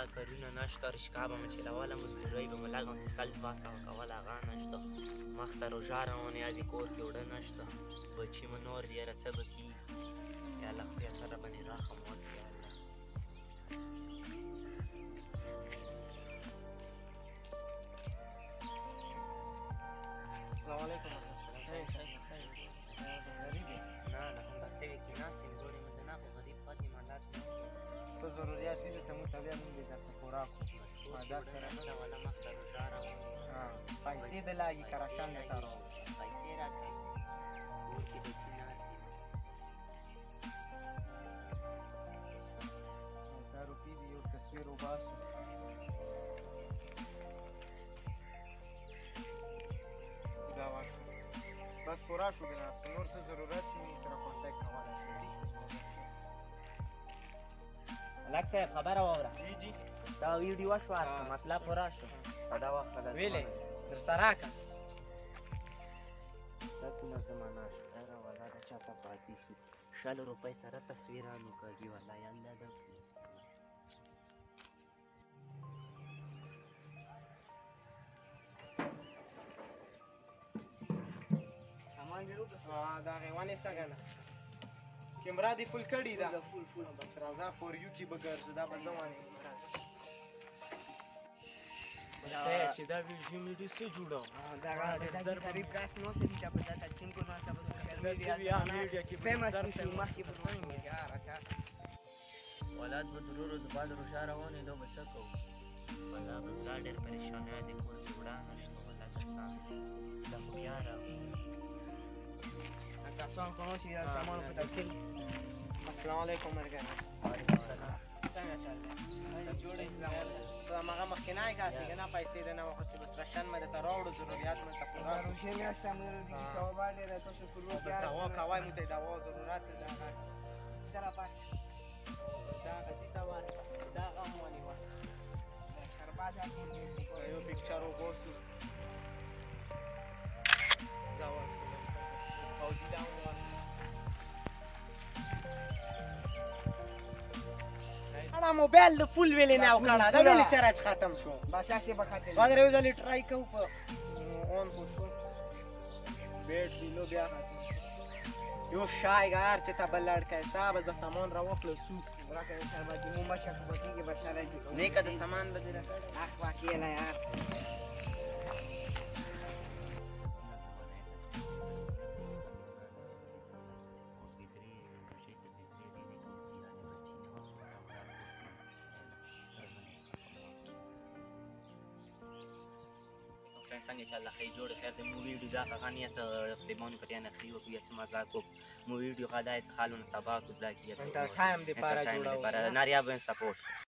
کارونه نشته رشقه به مې چلوله مزدورۍ به مې لږ غوندې سلف باسه کول هغه نشته مخته روژه روانه یا دې کور کې اوړه نشته بچي مې نور دي یاره څه به کېږي یا الله خدای ته راباندې رحم وکړي یا الله السلام علیکم نه نه همداسې وي کېناست یم ګورې مې د نه خو غریب پاتې مالات څه ضروريات وي درته موږ ته بیا موږ دې درته خوراک عادت سره ولا مخته روژه روانه پیسې د لاګي که راشن درته راوړو پیسې راکړه کور کې بچي ناست دي 10 روپۍ دي یو تصویر وباسو دا واشه بس پوره شو بنا نور څه ضرورت وي سره کانټیکټ کولی شو ملک صاحب خبره واوره جی دا ویډیو شوه مسله پوره شو په دا وخت ویلې درسته راکړه دا کومه زمانه شو یاره والله دا چاته پاتې شي 100 روپۍ سره تصویرانو کوي والله یا الله دا سامان دې وکړه دا غیوانې څه کنه کیمرا دې فل کړې ده فل بس راځه فور یو کې به ګرځو دا به زه وانې چې دا ویډیو څه جوړو دا غریب کس نو سې چې په دا تقسیم کو نو سبا سوشل میډیا کې فیمس شي مخکې په څنګه یار اچھا ولادت به ضرور زباد روشا روانې نو به څه کوو والله غزا ډېر پریشانه دي کور کې وړه نشته والله کسان دا خو بیا راغی کسان کوم چې سامان په تقسیم السلام علیکم مرګانه وعلیکم السلام څنګه چل جوړې دا مغه مخکنای کاسي کنه پیسې د نه وخت بس راشن مې ته راوړو ضرورت مې ته پوره روشن یاسته مې دې ثواب باندې تاسو شکر وکړئ دا وا کوي مې ته دا وا ضرورت ده سره پاس دا غتی تا وای دا غمونی و خرباجه یو پکچر وګورئ دا وا او دې دا انا موبایل د فول ویلې نه وکړه دا ویلې چارج ختم شو بس اسې به ختم بعد یو ځل ټرای کوو په اون پوښتو بیټ لو بیا ختم یو شایګار چې تا بل لړکای صاحب د سامان را وخلو سو راکه شربت مو مشه خو بګیږي بس سره دي نه کده سامان به دې اخ واکې نه یار څنګه چې الله خیر جوړ خیر دې مو ویډیو دا غانیه څه خپلونه پټیا نه خيو کې څه مزاق کو مو ویډیو غدای څه حالونه سبا کو زدا کیه څه ټایم دې پارا جوړاو ناریاب سپورټ